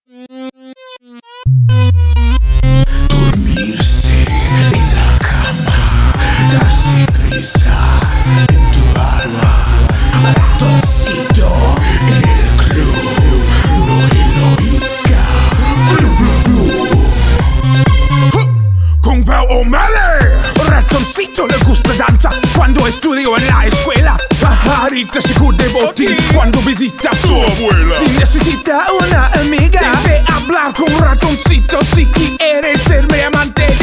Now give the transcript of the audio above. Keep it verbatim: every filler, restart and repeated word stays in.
Dormirse en la cama, darse prisa en tu alma. Ratoncito en el club, no le oiga. Glu, glu, glu. Con Bel O'Malley. Ratoncito le gusta danza cuando estudio en la escuela. Pajarita se de botín cuando visita a su abuela. Si necesita una amiga, debe hablar con Ratoncito si quiere ser mi amante.